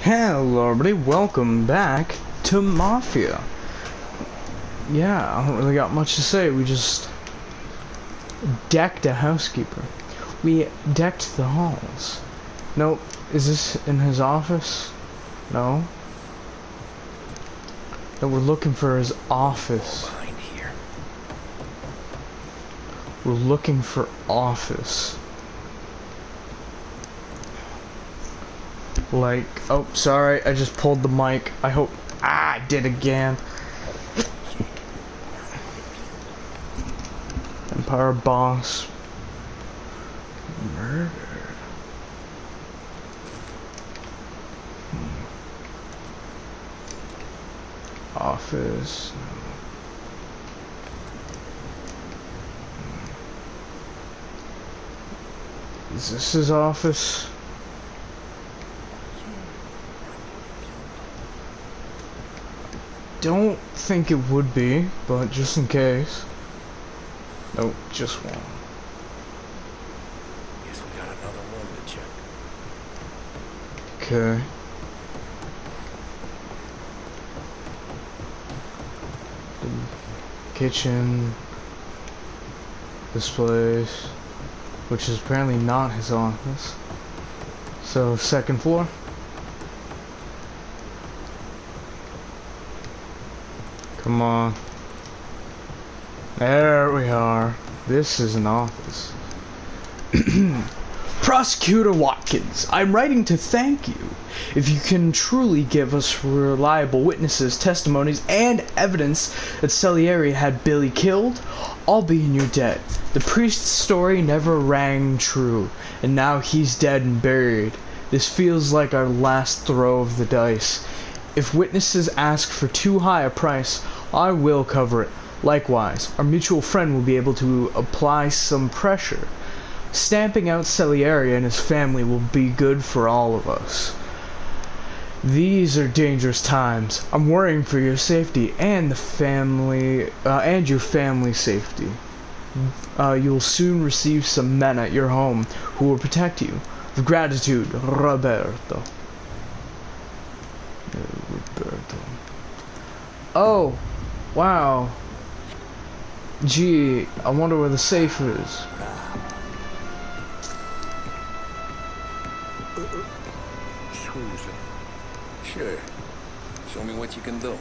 Hello everybody, welcome back to Mafia. Yeah, I don't really got much to say. We just decked a housekeeper. We decked the halls. Nope, is this in his office? No. No, we're looking for his office. Behind here. We're looking for office. Like, oh, sorry, I just pulled the mic. I hope, I did again. Empire boss. Murdered. Office. Is this his office? Don't think it would be, but just in case. Nope, just one. Guess we got another room to check. Okay. The kitchen. This place. Which is apparently not his office. So, second floor. Come on. There we are. This is an office. Prosecutor Watkins, I'm writing to thank you. If you can truly give us reliable witnesses, testimonies, and evidence that Salieri had Billy killed, I'll be in your debt. The priest's story never rang true, and now he's dead and buried. This feels like our last throw of the dice. If witnesses ask for too high a price, I will cover it. Likewise, our mutual friend will be able to apply some pressure. Stamping out Salieri and his family will be good for all of us. These are dangerous times. I'm worrying for your safety and the family, and your family's safety. You'll soon receive some men at your home who will protect you. With gratitude, Roberto. Oh, wow. Gee, I wonder where the safe is. Sure. Show me what you can do.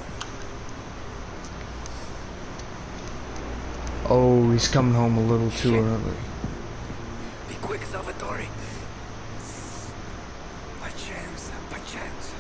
Oh, he's coming home a little too early. Be quick, Salvatore. Pacienza, pacienza.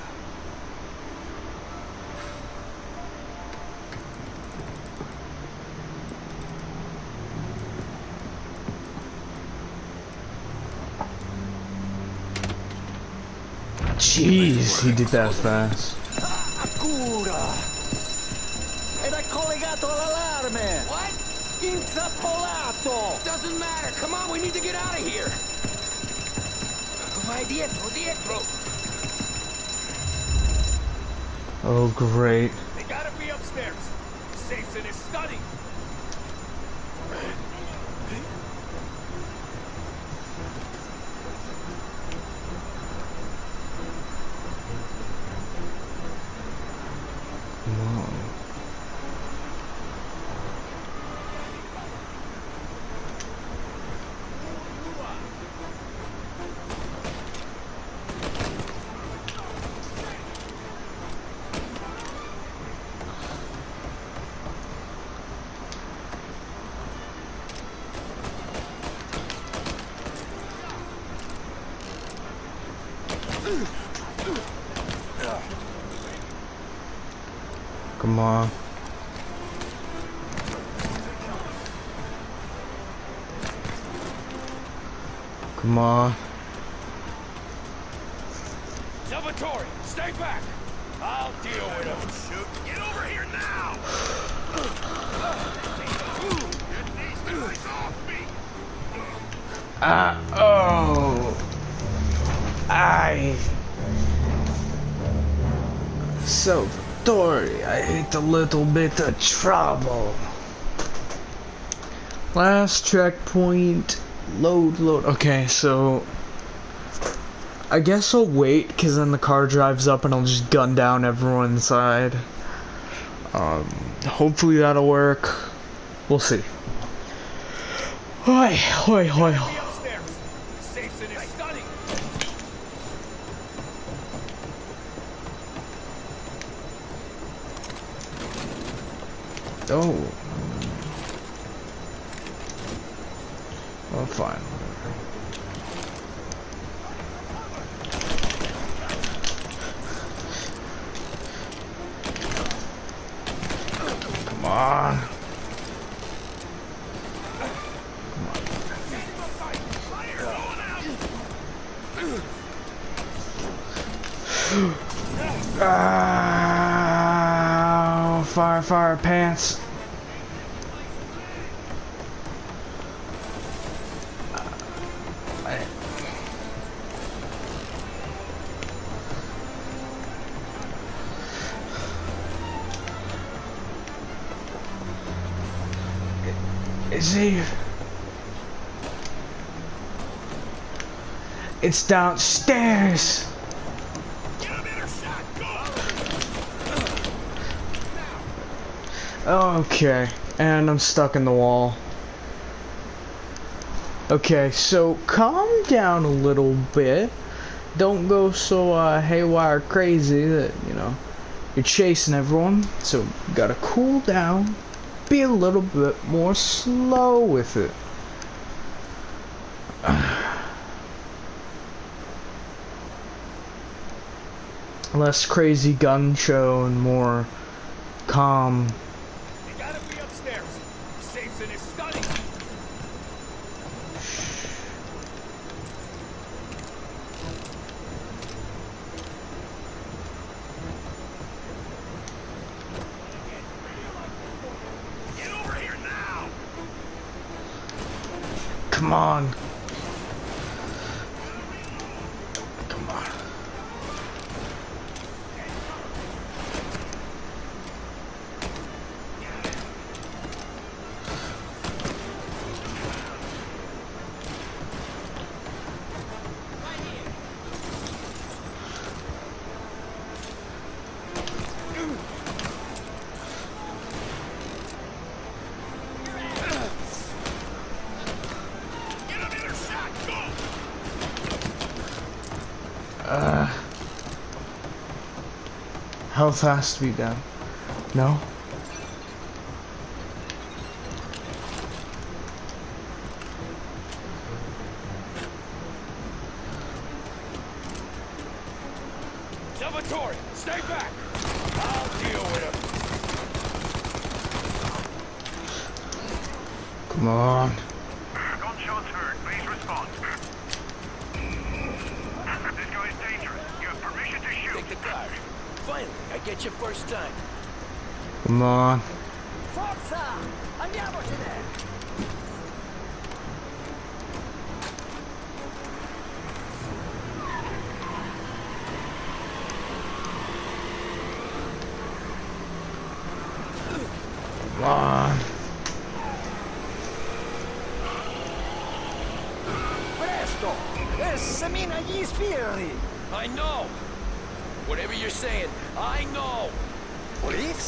Jeez, he did that fast. Accura! Ed è collegato all'allarme! What? Intrappolato! Doesn't matter. Come on, we need to get out of here. Vai dietro, dietro. Oh, great. They gotta be upstairs. The safe's in his study. Whoa. Come on. Come on. Salvatore, stay back. I'll deal with him. Shoot. Get over here now. Get these guys off me. Oh. Salvatore, I hate a little bit of trouble. Last checkpoint. Load. Okay, so I guess I'll wait, because then the car drives up and I'll just gun down everyone inside. Hopefully that'll work. We'll see. Hoi, hoi, hoi. Be upstairs. Safe's in his study. Oh. Well, fine. Come on. Ah, fire, fire, pants. Is he? It's downstairs. Get him in her shot. Go. Okay, and I'm stuck in the wall. Okay, so calm down a little bit. Don't go so haywire crazy that, you know, you're chasing everyone. So you gotta cool down. Be a little bit more slow with it. Less crazy gun show and more calm. You gotta be upstairs. Safe's in his study. Get over here now. Come on. Come on. Get him in her shot. Go. Health has to be down. No? Salvatore, stay back. I'll deal with him. Come on. Gunshots heard. Please respond. This guy is dangerous. You have permission to shoot. Take the car. Finally, I get you first time. Come on. Forza! Andiamocene! Come on. Presto! Semina gli sbirri! I know. Whatever you're saying, I know. Police?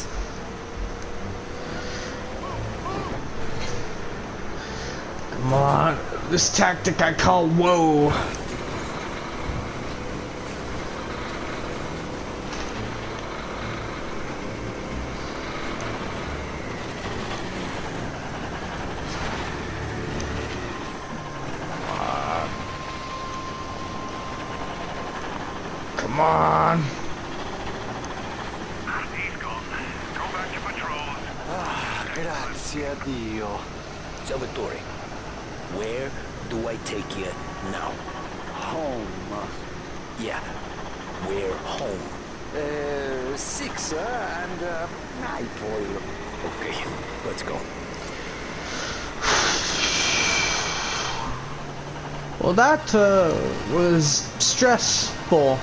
Come on. This tactic I call whoa. Come on. He's gone. Go back to patrols. Grazie a Dio. Salvatore, where do I take you now? Home. Yeah, we're home. 6 and Napoli. Okay, let's go. Well, that was stressful.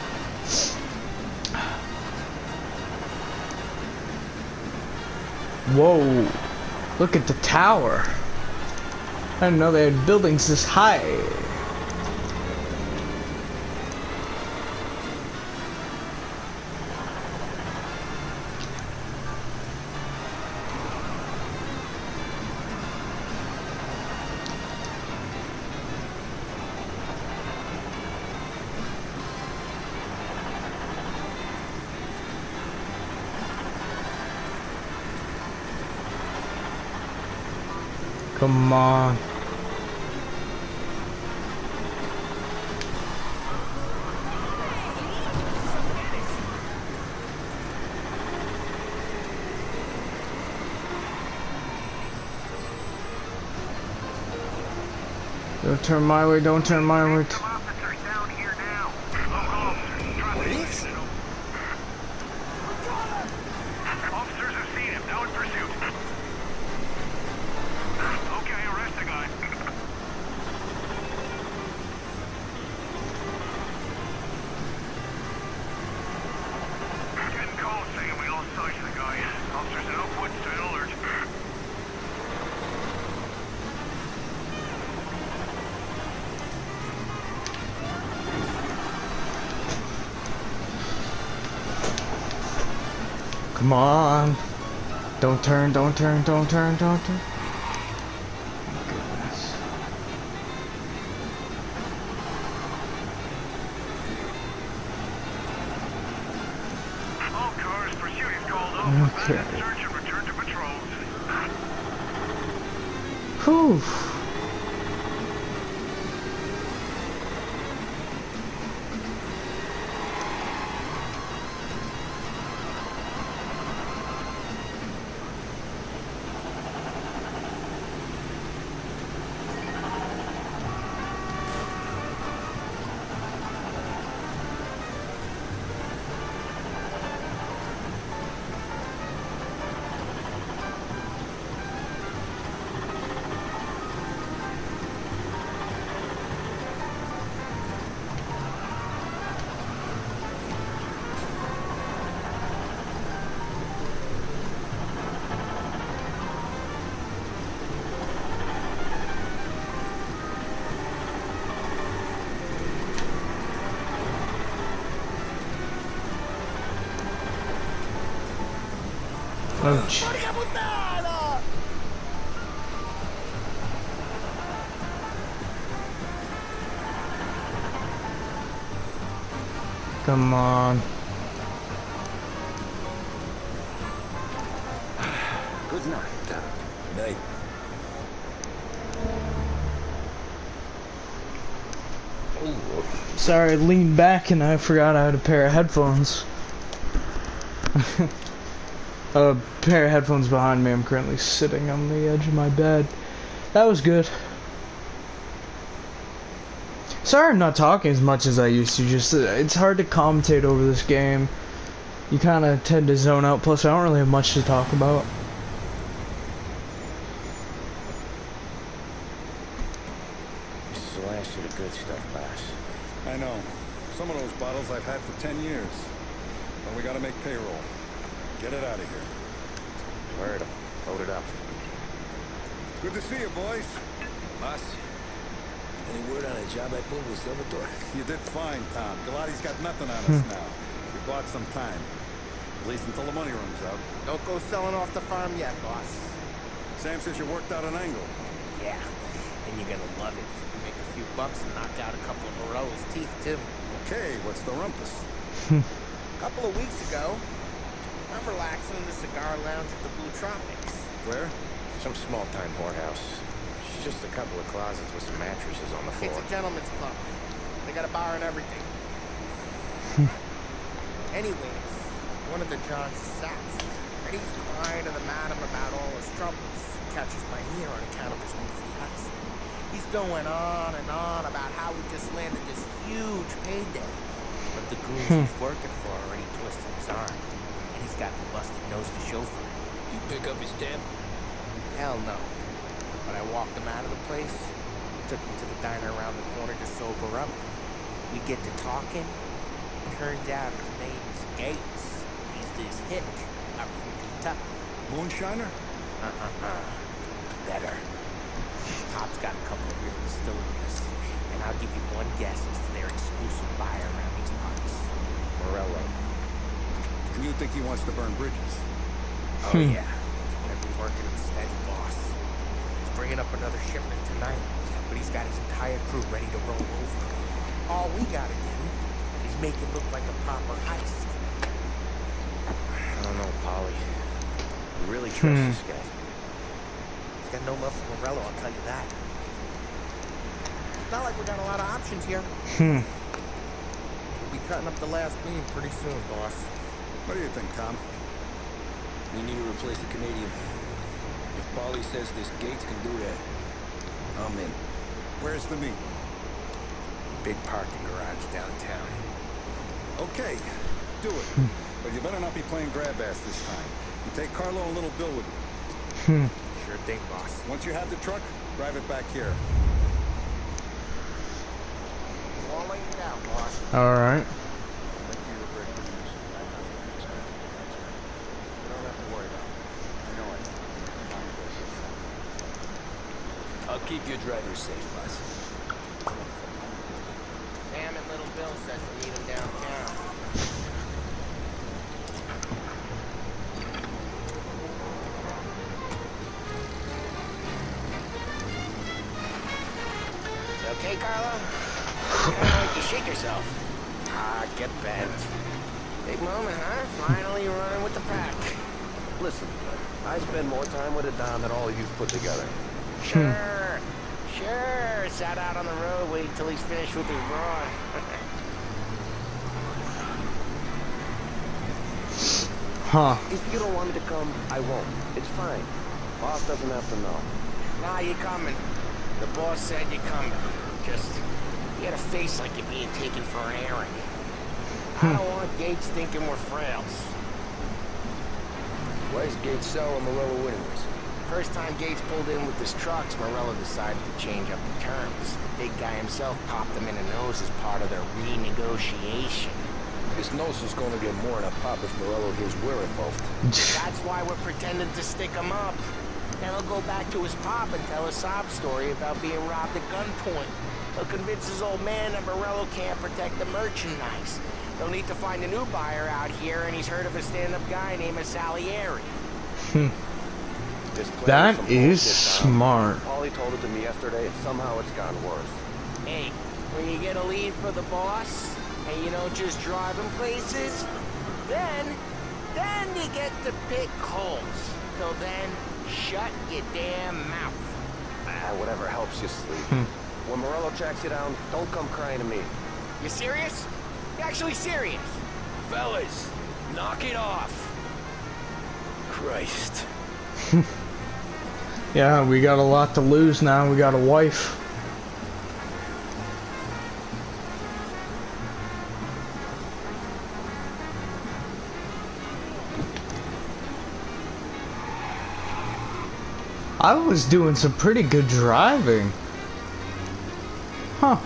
Whoa, look at the tower. I didn't know they had buildings this high. Come on. Don't turn my way, don't turn my way. Some officers down here now. Local officers, trust me. Police? Officers have seen him, now in pursuit. Okay, arrest the guy. Getting calls saying we lost sight of the guy. Officers in Oakwood stay alert. Come on. Don't turn, don't turn, don't turn, don't turn. Goodness. All cars, pursuit is called off. Okay. Search and return to patrols. Whew. Ouch. Come on. Good night. Night. Sorry, I leaned back and I forgot I had a pair of headphones. A pair of headphones behind me. I'm currently sitting on the edge of my bed. That was good. Sorry I'm not talking as much as I used to. Just it's hard to commentate over this game. You kind of tend to zone out. Plus, I don't really have much to talk about. This is the last of the good stuff, boss. I know. Some of those bottles I've had for 10 years. But we gotta make payroll. Get it out of here. Word. Load it up. Good to see you, boys. Boss, any word on a job I pulled with Salvatore? You did fine, Tom. Galati's got nothing on us now. We bought some time. At least until the money runs out. Don't go selling off the farm yet, boss. Sam says you worked out an angle. Yeah, and you're gonna love it. Make a few bucks and knock out a couple of Morello's teeth, too. Okay, what's the rumpus? A couple of weeks ago, I'm relaxing in the cigar lounge at the Blue Tropics. Where? Some small-time whorehouse. It's just a couple of closets with some mattresses on the floor. It's a gentleman's club. They got a bar and everything. Anyways, one of the Johns is sassed, and he's crying to the madam about all his troubles. Catches my ear on account of his new fiancé. He's going on and on about how he just landed this huge payday. But the goons he's working for already twisted his arm, and he's got the busted nose to show for it. You pick up his tab? Hell no. But I walked him out of the place, took him to the diner around the corner to sober up. We get to talking. Turns out his name's Gates. He's this hick up from Kentucky. Moonshiner? Better. Pop's got a couple of real distilleries, and I'll give you one guess as to their exclusive buyer around these parts. Morello. And you think he wants to burn bridges? Oh yeah. I've been working him steady, boss. He's bringing up another shipment tonight, but he's got his entire crew ready to roll over. All we gotta do is make it look like a proper heist. I don't know, Polly. You really trust this guy? He's got no love for Morello, I'll tell you that. Not like we got a lot of options here. Hmm. We'll be cutting up the last beam pretty soon, boss. What do you think, Tom? We need to replace the Canadian. If Paulie says this Gates can do that, I'm in. Where's the meet? Big parking garage downtown. Okay, do it. But you better not be playing grab ass this time. You take Carlo and Little Bill with you. Sure thing, boss. Once you have the truck, drive it back here. All laying down, boss. All right. I'll keep your driver safe, boss. Sam and Little Bill says to meet him downtown. You okay, Carlo? Kinda like you shit yourself. Ah, get bent. Big moment, huh? Finally running with the pack. Listen, I spend more time with it Don than all of you've put together. Sure. Sure. Sat out on the road, wait till he's finished with his broad. Huh. If you don't want me to come, I won't. It's fine. Boss doesn't have to know. Nah, you coming. The boss said you coming. Just, you had a face like you're being taken for an airing. I don't want Gates thinking we're frails. Why is Gates sour on Morello anyways? First time Gates pulled in with his trucks, Morello decided to change up the terms. The big guy himself popped him in the nose as part of their renegotiation. His nose is gonna get more than a pop if Morello hears we're involved. That's why we're pretending to stick him up. Then he'll go back to his pop and tell a sob story about being robbed at gunpoint. He'll convince his old man that Morello can't protect the merchandise. They'll need to find a new buyer out here, and he's heard of a stand-up guy named Salieri. That is smart. Paulie told it to me yesterday, and somehow it's gone worse. Hey, when you get a lead for the boss, and you don't just drive him places, then you get to pick holes. Till then, shut your damn mouth. Whatever helps you sleep. When Morello tracks you down, don't come crying to me. You serious? You actually serious? Fellas, knock it off. Christ. Yeah, we got a lot to lose now. We got a wife. I was doing some pretty good driving. Huh.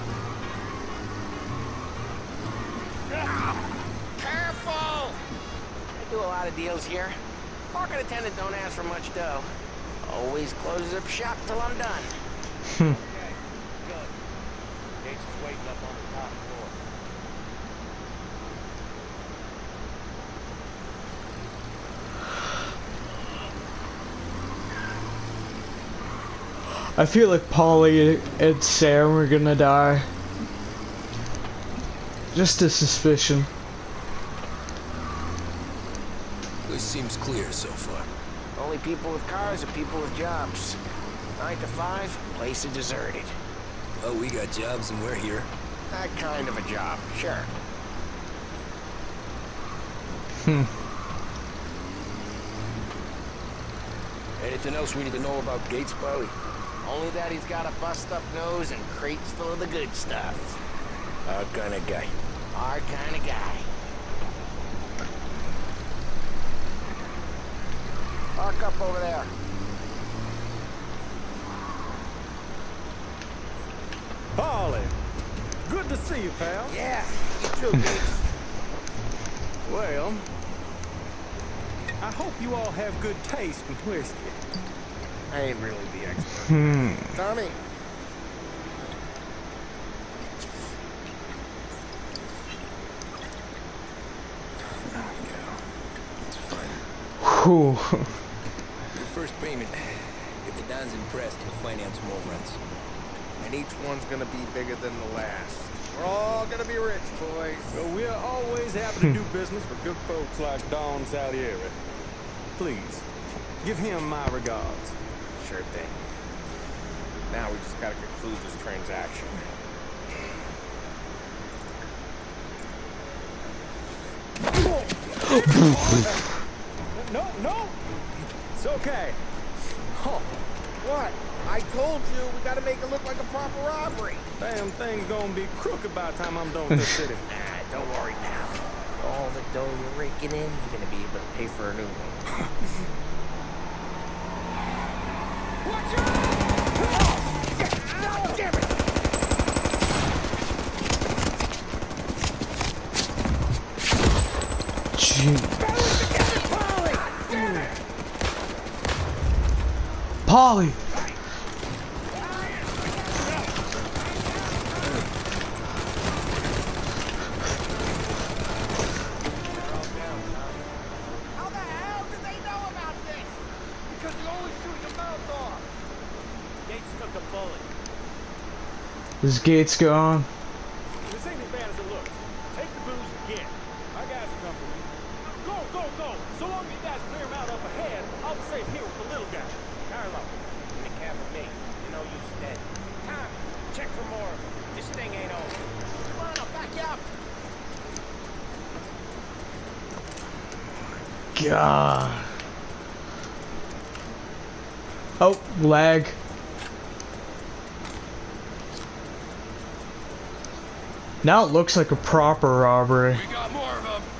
Careful! I do a lot of deals here. Parking attendant don't ask for much dough. Always closes up shop till I'm done. Okay, good. Gates is waiting up on the top floor. I feel like Paulie and Sam are gonna die. Just a suspicion. This seems clear so far. Only people with cars are people with jobs. 9 to 5, place is deserted. Well, we got jobs and we're here. That kind of a job, sure. Anything else we need to know about Gates, Paulie? Only that he's got a bust-up nose and crates full of the good stuff. Our kind of guy. Our kind of guy. Park up over there. Paulie, good to see you, pal. Yeah, you too, Gates. Well, I hope you all have good taste in whiskey. I ain't really the expert. Tommy. It's fine. Whew. Your first payment. If the Don's impressed, he'll finance more runs. And each one's gonna be bigger than the last. We're all gonna be rich, boys. Well, we're always happy to do business with good folks like Don Salieri. Please, give him my regards. Sure thing. Now we just gotta conclude this transaction. No! It's okay. Oh, what? I told you, we gotta make it look like a proper robbery. Damn thing's gonna be crooked by the time I'm done with this city. Nah, don't worry, pal. All the dough you're raking in, you're gonna be able to pay for a new one. Watch out! God damn it! Polly! How the hell did they know about this? Because you always shoot your mouth off. Gates took a bullet. This gate's gone. This ain't as bad as it looks. Take the booze again. My guys will come for me. Go, go, go! So long as you guys clear him out up ahead, I'll be safe here with the little guy. Carlo, take care of me. You know you dead. Tom, check for more. This thing ain't over. Come on, I'll back you up. God. Oh, lag. Now it looks like a proper robbery. We got more of them.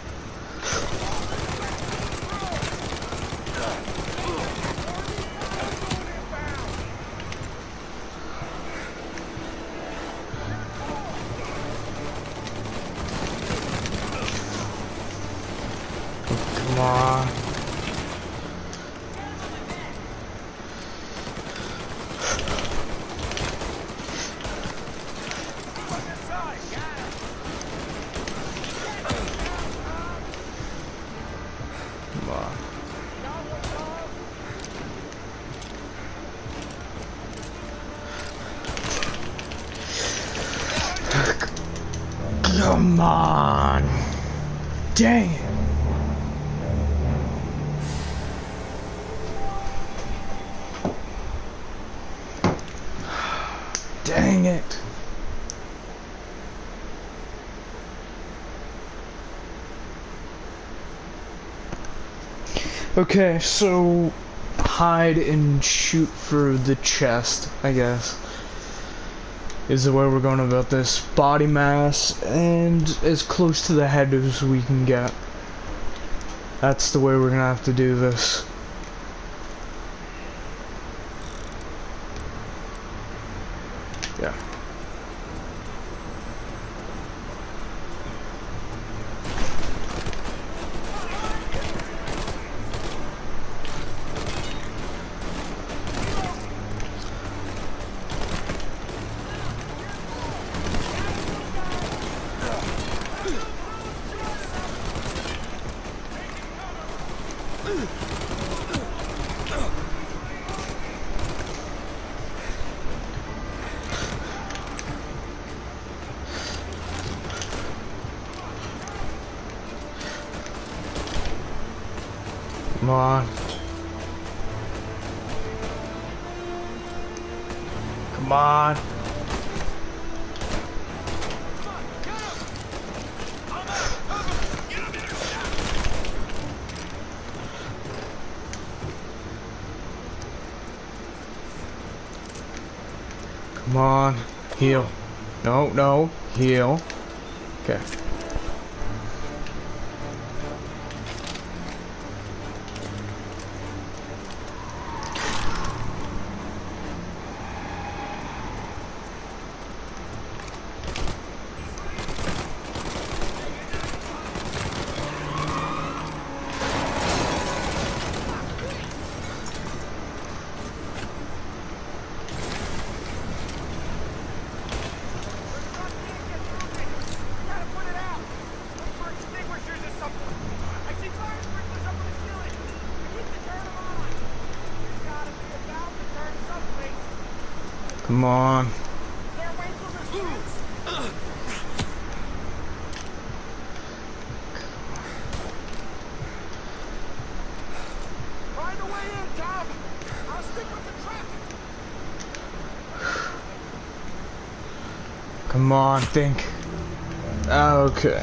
Come on. Come on. Come on. Dang it. Dang it. Okay, so hide and shoot for the chest, I guess, is the way we're going about this. Body mass and as close to the head as we can get. That's the way we're gonna have to do this. Yeah. Come on. Come on. Come on. Heal. No, no. Heal. Okay. Come on. Find a way in, Tom. I'll stick with the truck. Come on, think. Okay.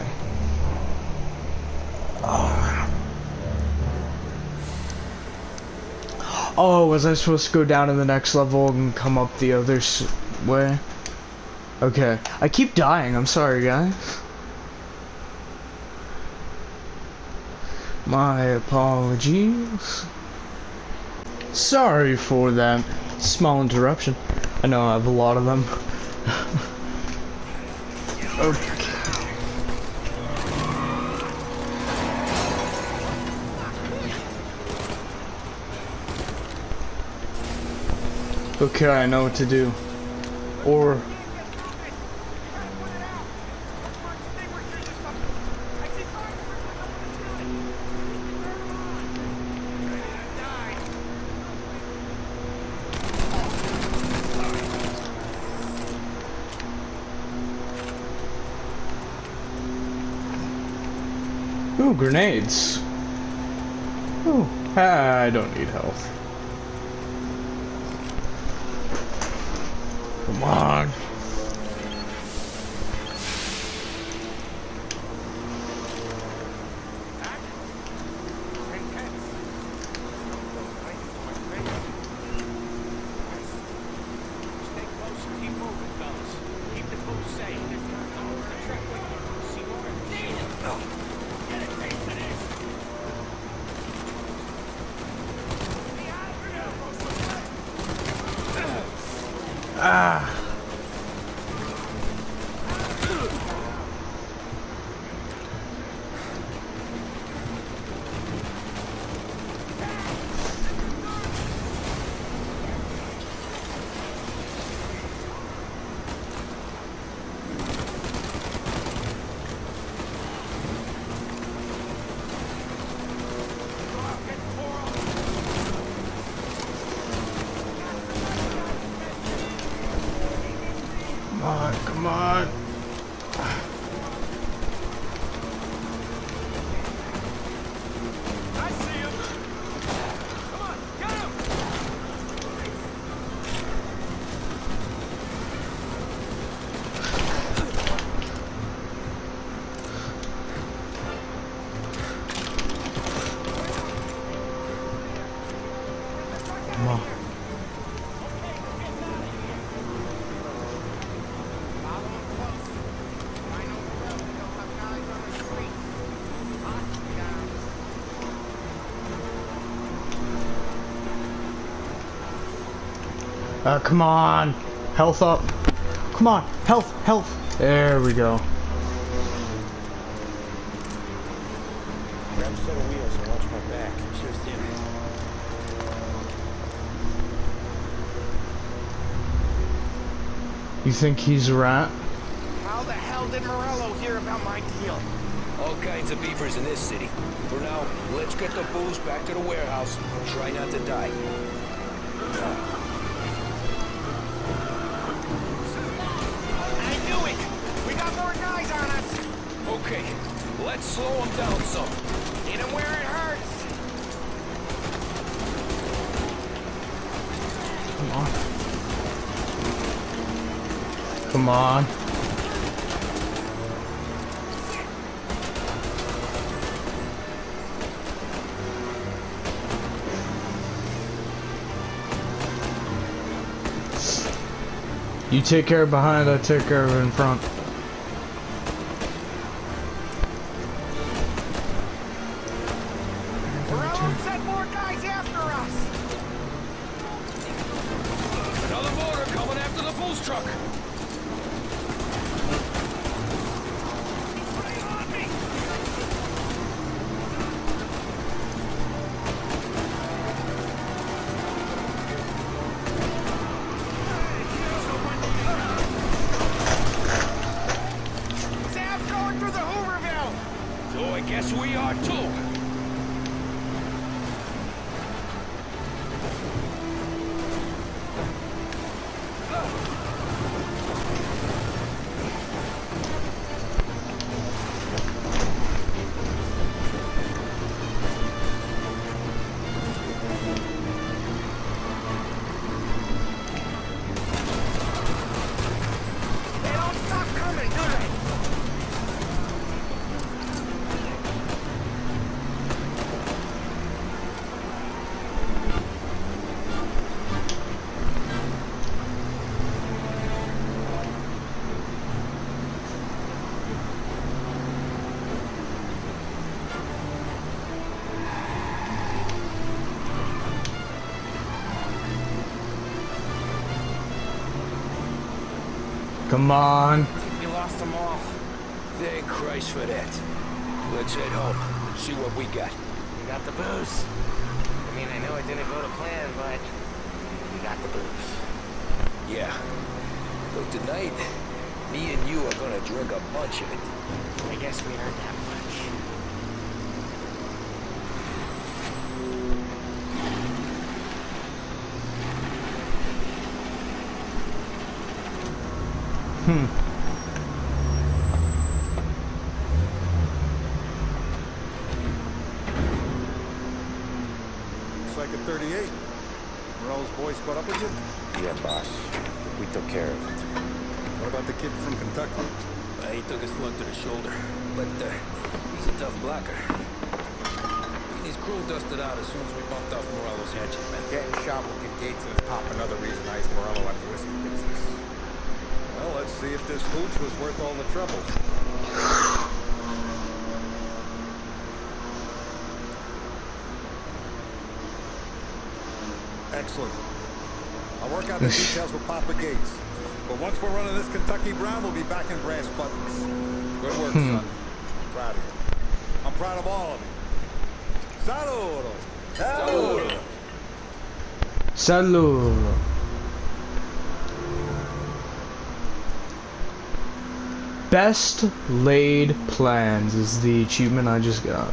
Oh, was I supposed to go down to the next level and come up the other way? Okay. I keep dying. I'm sorry, guys. My apologies. Sorry for that small interruption. I know I have a lot of them. Okay. Okay, I know what to do. Or... Ooh, grenades. Ooh, I don't need health. Come on. Ah. Come on. I see him. Come on, get him. Come on. Come on. Health up. Come on. Health, health. There we go. Grab a set of wheels and watch my back. Sure thing. You think he's a rat? How the hell did Morello hear about my deal? All kinds of beavers in this city. For now, let's get the booze back to the warehouse and try not to die. I knew it! We got more guys on us! Okay, let's slow them down some. Hit him where it hurts! Come on. Come on. You take care of behind, I take care of in front. Morello sent more guys after us! Another motor coming after the booze truck. Sam's going through the Hooverville! So I guess we are too. They don't stop Come on. We lost them all. Thank Christ for that. Let's head home. See what we got. We got the booze. I mean, I know it didn't go to plan, but we got the booze. Yeah. But tonight, me and you are gonna drink a bunch of it. I guess we heard that much. Looks like a 38. Morello's boys caught up with you? Yeah, boss. We took care of it. What about the kid from Kentucky? He took a slug to the shoulder, but he's a tough blocker. His crew dusted out as soon as we bumped off Morello's hatchet, man. Getting shot will give Gates and his pop another reason to ice Morello out of the whiskey business. Well, let's see if this hooch was worth all the trouble. Excellent. I'll work out the details with Papa Gates. But once we're running this Kentucky Brown, we'll be back in brass buttons. Good work, son. I'm proud of you. I'm proud of all of you. Saludo! Saludo! Saludo. Best laid plans is the achievement I just got.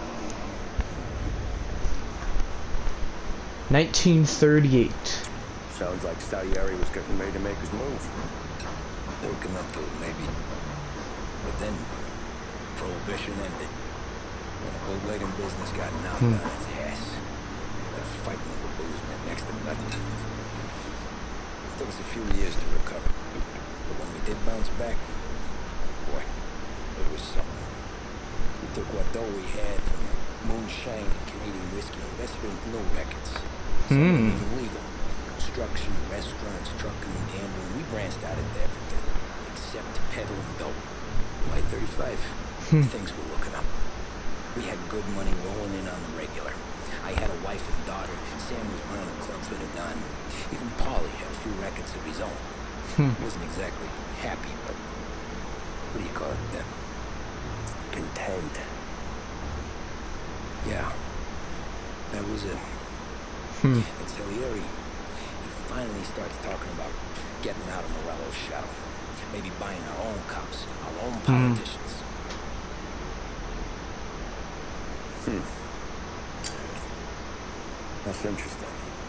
1938. Sounds like Salieri was getting ready to make his move. Working up to it, maybe. But then, Prohibition ended. When the bootlegging business got knocked on its ass. That fighting over booze meant next to nothing. It took us a few years to recover. But when we did bounce back, boy, it was something. We took what dough we had from the moonshine and Canadian whiskey and invested in glue records. Some of it was illegal. Construction, restaurants, trucking, gambling. We branched out into everything, except peddling dope. By 35, things were looking up. We had good money rolling in on the regular. I had a wife and daughter. Sam was running clubs with a gun. Even Paulie had a few records of his own. Wasn't exactly happy, but what do you call it then? Content. Yeah, that was it. And Salieri, he finally starts talking about getting out of Morello's shadow. Maybe buying our own cops, our own politicians. That's interesting.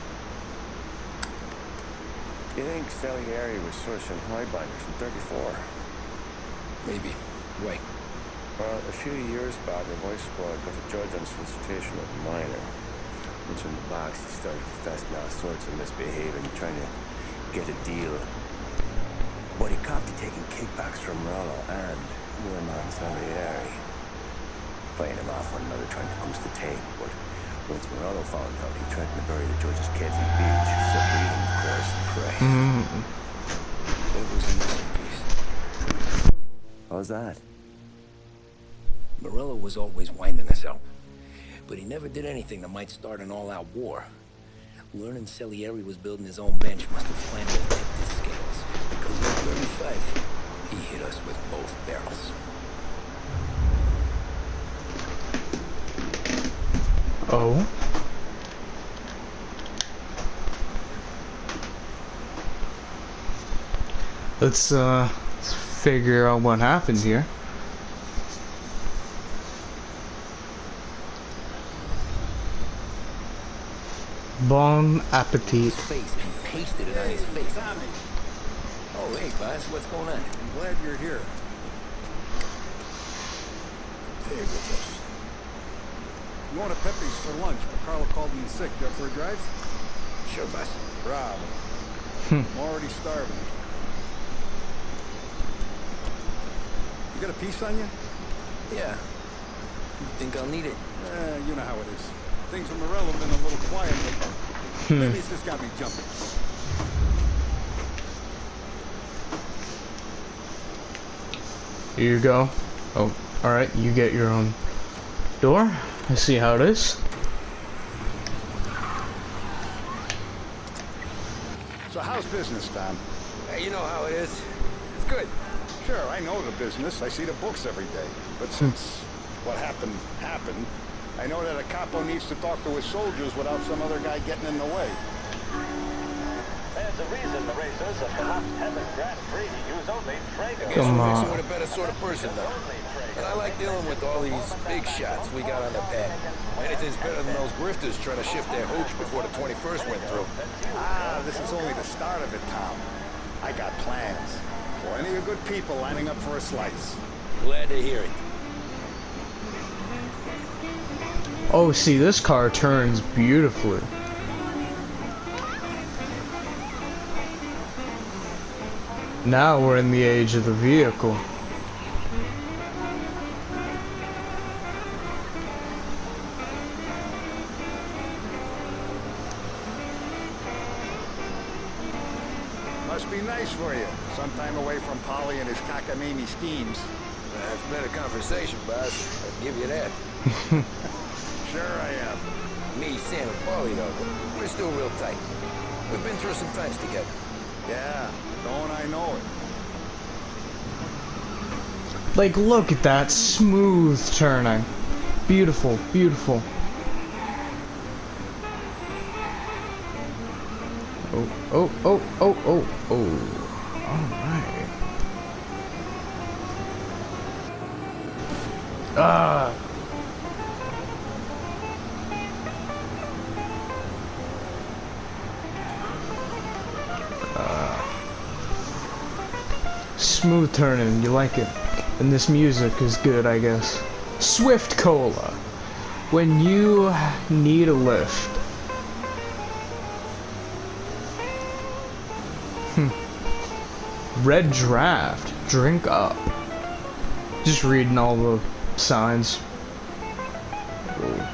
You think Salieri was sourcing highbinders in 34? Maybe. Wait. Well, a few years back, the voice squad got a judge on solicitation of a minor. Once in the box, he started confessing all sorts of misbehaving, trying to get a deal. But he copped to taking kickbacks from Morello and your man Salieri. Playing him off one another, trying to boost the take, but once Morello found out, he threatened to bury the judge's kids in the beach. So breathing, of course. Christ. It was a missing piece. How's that? Morello was always winding us up. But he never did anything that might start an all-out war. Learning Salieri was building his own bench must have finally tipped his scales. Because in 35, he hit us with both barrels. Oh. Let's figure out what happened here. Bon appetit. His face and pasted it on his face. Tommy, Oh, hey, boss, what's going on? I'm glad you're here. Stay with us. I'm going to Pepe's for lunch, but Carlo called me sick. You up for a drive? Sure, boss. Bravo. I'm already starving. You got a piece on you? Yeah. You think I'll need it? You know how it is. Things from Morello have been a little quiet lately. Maybe it's just got me jumping. Here you go. Oh, alright, you get your own door. I see how it is. So how's business, Tom? Hey, you know how it is. It's good. Sure, I know the business. I see the books every day. But since what happened, I know that a capo needs to talk to his soldiers without some other guy getting in the way. There's a reason the racers of the last Heaven Grand Prix use only Traeger. Come on. Mixing with a better sort of person, though. And I like dealing with all these big shots we got on the pad. Anything's better than those grifters trying to shift their hooch before the 21st went through. Ah, this is only the start of it, Tom. I got plans. Plenty of good people lining up for a slice. Glad to hear it. Oh, see, this car turns beautifully. Now we're in the age of the vehicle. Must be nice for you. Some time away from Polly and his cockamamie schemes. That's better conversation, boss. I'll give you that. Sure I am. Me, Sam, and Paulie, though, we're still real tight. We've been through some times together. Yeah, don't I know it. Like, look at that smooth turning. Beautiful, beautiful. Oh, oh, oh, oh, oh, oh. Alright. Ah. Smooth turning, you like it. And this music is good, I guess. Swift Cola. When you need a lift. Red Draft. Drink up. Just reading all the signs. Oh.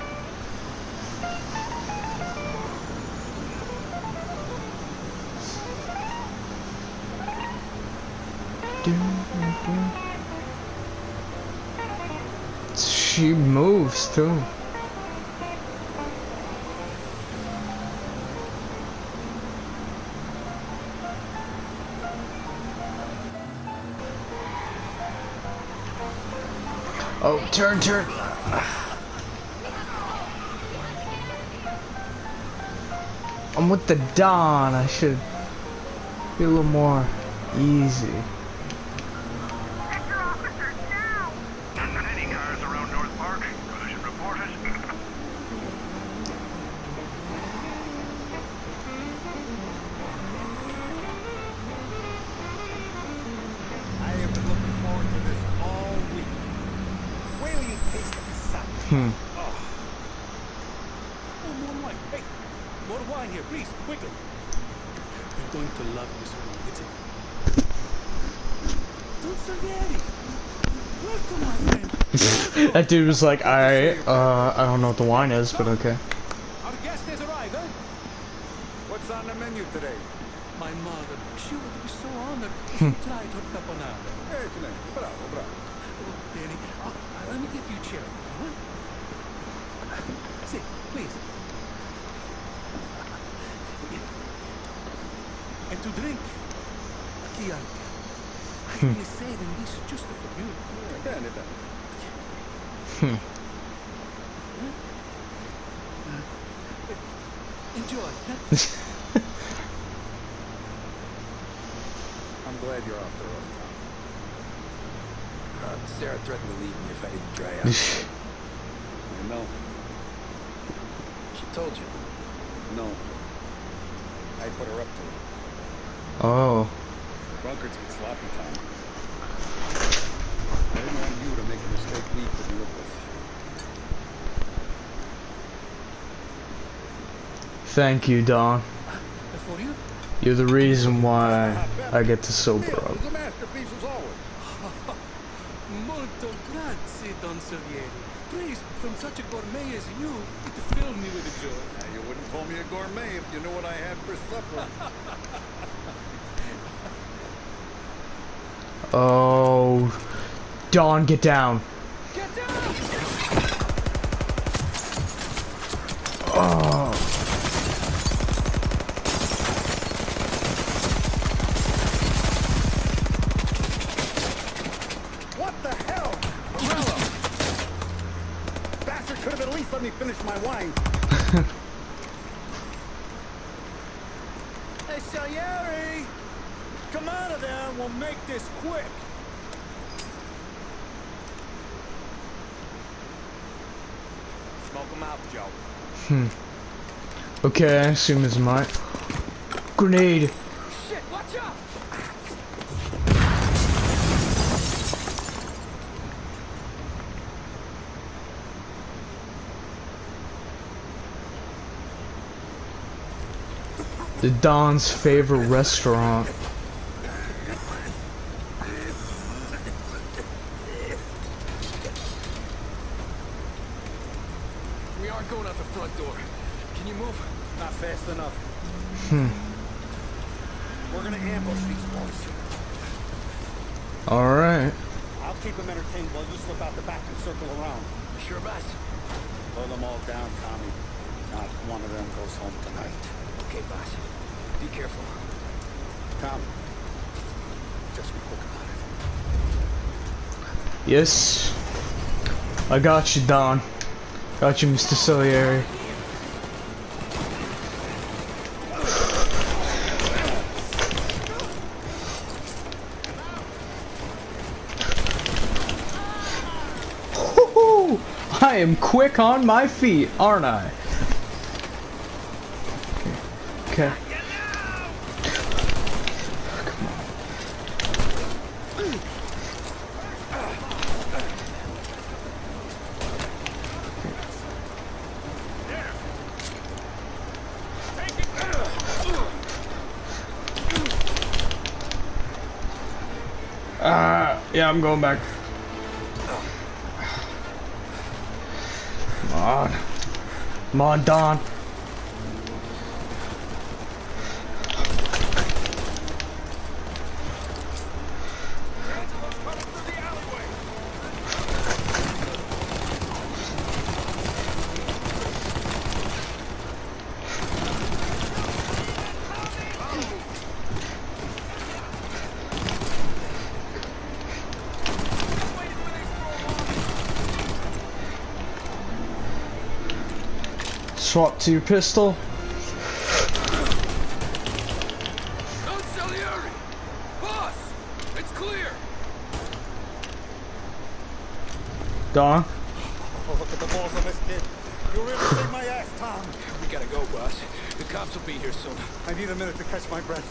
She moves too. Oh, turn. I'm with the Don. I should be a little more easy. Any cars around North Park? Collision reported. I have been looking forward to this all week. Wait till you taste the cassava. Oh, more wine. Hey, more wine here, please, quickly. You're going to love this one. It's a... Don't forget it. Welcome, my friend. That dude was like, I don't know what the wine is, but okay. Our guest has arrived, huh? What's on the menu today? My mother, she would be so honored if you tried her caponata. Bravo, bravo. Oh, Danny, let me get you a chair. Huh? Sit, please. And to drink, Chianti. I've been saving this just for you. Bene. Enjoy. Huh? I'm glad you're off the road, Tom. Sarah threatened to leave me if I didn't dry out. I know. She told you. No. I put her up to it. Oh. Drunkards get sloppy, Tom. I didn't want you to make a mistake we couldn't live with. Thank you, Don. For you? You're the reason why I get to sober up. It's a masterpiece as always. Molto grazie, Don Salieri. Please, from such a gourmet as you, it filled me with joy. Now, you wouldn't call me a gourmet if you knew what I had for supper. Oh. Don, get down. Get down! Oh. Could have at least let me finish my wine. Hey, Salieri! Come out of there and we'll make this quick. Smoke them out, Joe. Okay, I assume it's mine. Grenade. Shit, watch out! The Don's favorite restaurant. We aren't going out the front door. Can you move? Not fast enough. We're gonna ambush these boys. Alright. I'll keep them entertained while you slip out the back and circle around. Sure, boss. Blow them all down, Tommy. Not one of them goes home tonight. Okay, boss. Be careful. Tom, just be quick about it. Yes. I got you, Don. Got you, Mr. Salieri. Woo-hoo! I am quick on my feet, aren't I? Okay. Yeah, I'm going back. Come on. Come on, Don. Swap to your pistol. Don't Salieri! Boss! It's clear! Don. Oh, look at the balls on this kid. You really saved my ass, Tom. We gotta go, boss. The cops will be here soon. I need a minute to catch my breath.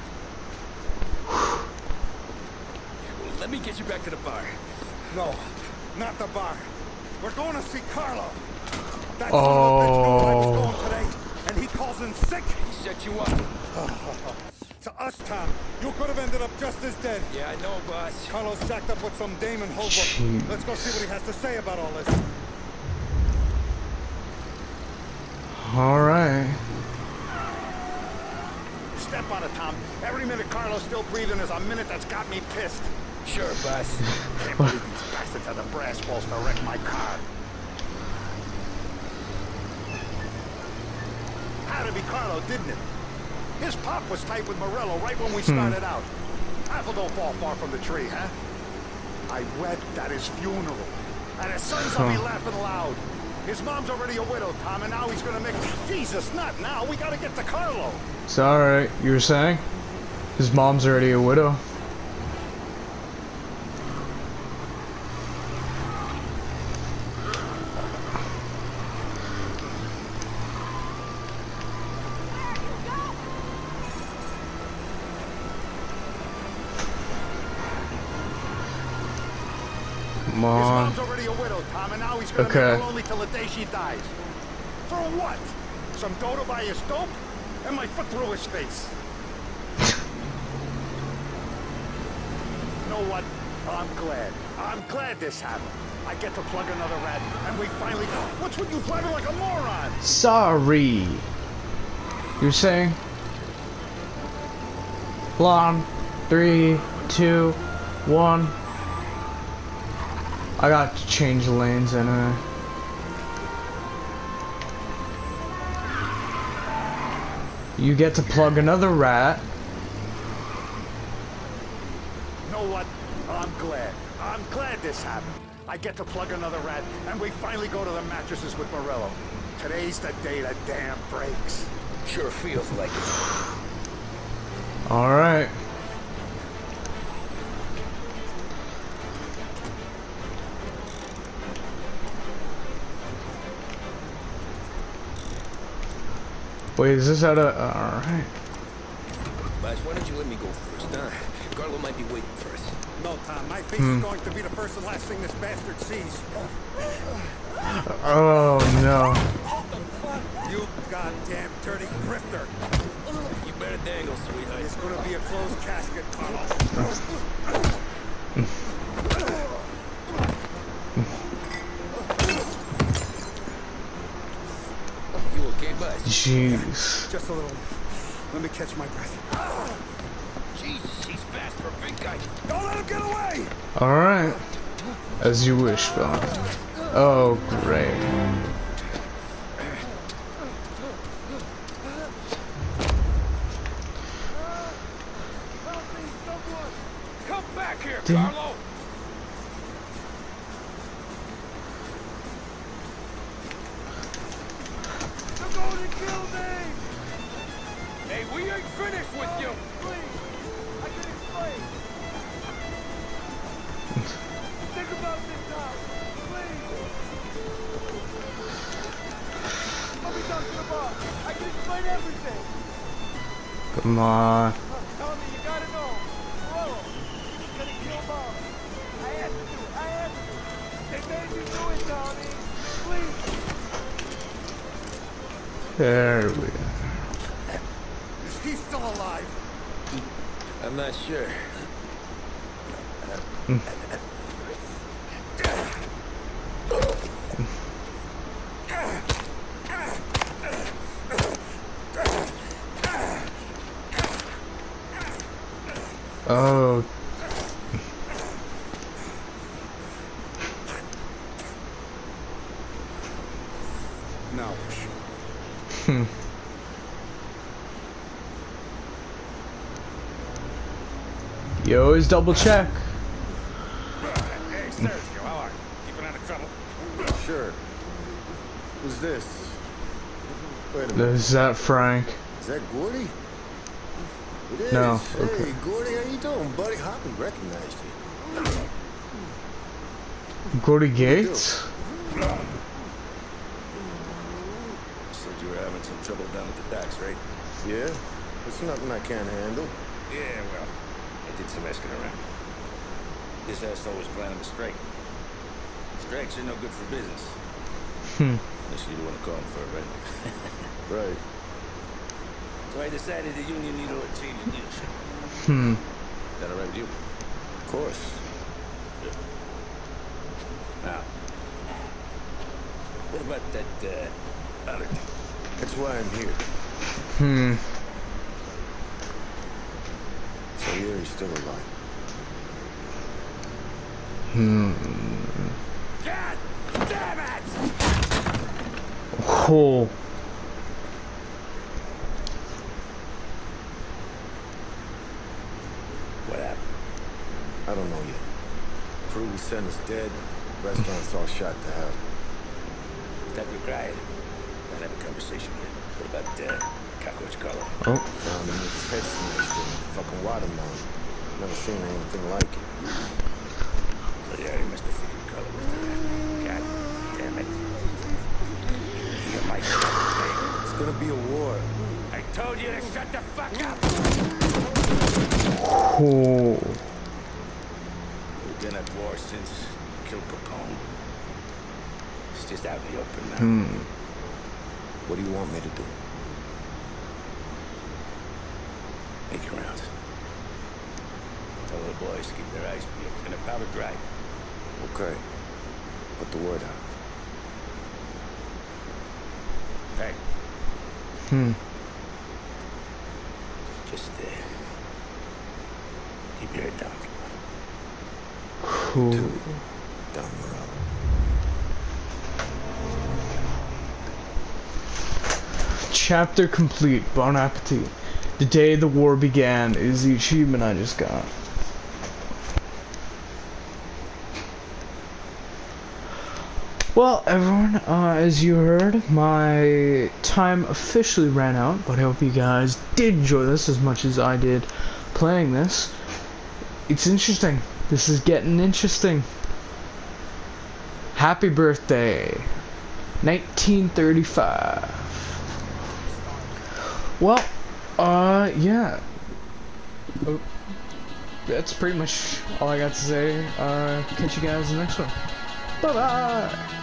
Let me get you back to the bar. No, not the bar. We're going to see Carlo. That son of a bitch knew I was going today, and he calls in sick. He set you up. To us, Tom, you could have ended up just as dead. Yeah, I know, boss. Carlo's jacked up with some dame in Holbrook. Jeez. Let's go see what he has to say about all this. Alright. Step on it, Tom. Every minute Carlo's still breathing is a minute that's got me pissed. Sure, boss. Can't believe these bastards had the brass balls to wreck my car. Had to be Carlo, didn't it? His pop was tight with Morello right when we started out. Apple don't fall far from the tree, huh? I wept at his funeral. And his sons will be laughing loud. His mom's already a widow, Tom, and now he's gonna make... Jesus, not now. We gotta get to Carlo. It's alright. You were saying? His mom's already a widow. Come on. His mom's already a widow, Tom, and now he's gonna make her lonely till the day she dies. For what? Some dodo by his dope? And my foot through his face. You know what? I'm glad. I'm glad this happened. I get to plug another rat, and we finally... What's with you driving like a moron? Sorry. You're saying? Long. 3, 2, 1. I got to change lanes anyway. You get to plug another rat. You know what? I'm glad. I'm glad this happened. I get to plug another rat, and we finally go to the mattresses with Morello. Today's the day the dam breaks. Sure feels like it. Alright. Wait, is this out of... Alright. Baz, why don't you let me go first, huh? Carlo might be waiting for us. No, Tom, my face is going to be the first and last thing this bastard sees. Oh, no. You goddamn dirty grifter. You better dangle, sweetheart. It's going to be a closed casket, Carlo. You okay, Baz? Jeez. Just a little. Let me catch my breath. Jesus, he's fast for a big guy. Don't let him get away! Alright. As you wish, Bond. Oh, great. Come back here, Damn. Carlo! They're going to kill me! Hey, we ain't finished with you! Please, I can explain. Think about this now, please. I'll be talking about. I can explain everything. Come on. Tommy, you gotta know. Whoa, he's gonna kill Mom. I had to do it. I had to do it. They made me do it, Tommy. Please. There we go. Is he still alive? I'm not sure. Oh. No. You always double check. Hey, Sergio, how are you? Keeping out of trouble? Sure. Who's this? Wait a minute. Is that Frank? Is that Gordy? It is. No, Hey, okay. Gordy, how you doing, buddy? Hoppy recognized you. Gordy Gates? Said you were having some trouble down at the docks, right? Yeah? It's nothing I can't handle. Yeah, well, I did some asking around. This asshole was planning a strike. Strikes are no good for business. Unless you want to call him for it, right? Right. So I decided the union needed a change in leadership. Is that all right with you? Of course. Now, what about that, other thing? That's why I'm here. So yeah, he's still alive. God damn it! Oh. What happened? I don't know yet. Crew we sent is dead. Restaurant's all shot to hell. Stop your crying. Gotta have a conversation here. What about, Cockroach Carlo? Oh. Found him with his head smashed in. Fucking watermelon. Never seen anything like it. So yeah, he must have figured Carlo was there. God damn it. You're my shit. It's gonna be a war. I told you to shut the fuck up! Oh. We've been at war since Kill Capone. It's just out in the open now. What do you want me to do? Make your rounds. Tell the boys to keep their eyes peeled and their powder dry. Okay. Put the word out. Hey. Just, keep your head down. Cool. Don Morello. Chapter complete. Bon appetit. The day the war began is the achievement I just got. Well, everyone, as you heard, my time officially ran out, but I hope you guys did enjoy this as much as I did playing this. It's interesting. This is getting interesting. Happy birthday, 1935. Well, yeah. Oh, that's pretty much all I got to say. Catch you guys in the next one. Bye-bye.